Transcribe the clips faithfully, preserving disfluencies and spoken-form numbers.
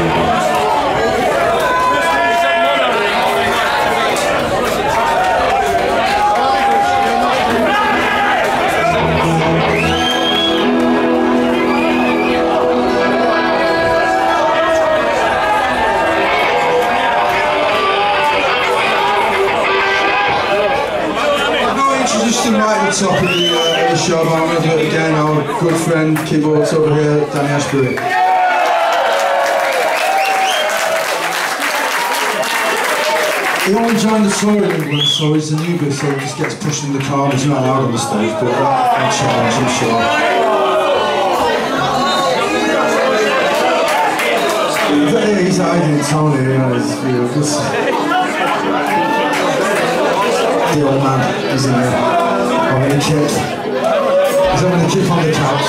Right at the top of the, uh, the show, but I'm going to do it again. Our good friend, keyboards over here, Danny Ashbury. He only joined the tour in England, so he's a newbie, so he just gets pushed in the car and he's not allowed on the stage, but that'll change, I'm sure. But yeah, he's hiding Tony, you know, he's, you know, this, the old man, he's in there. Having a kid. He's having a kid on the couch.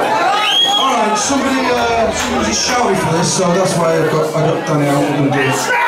Alright, somebody, uh, somebody just shouted for this, so that's why I've got, I got Danny out. We're going to do it.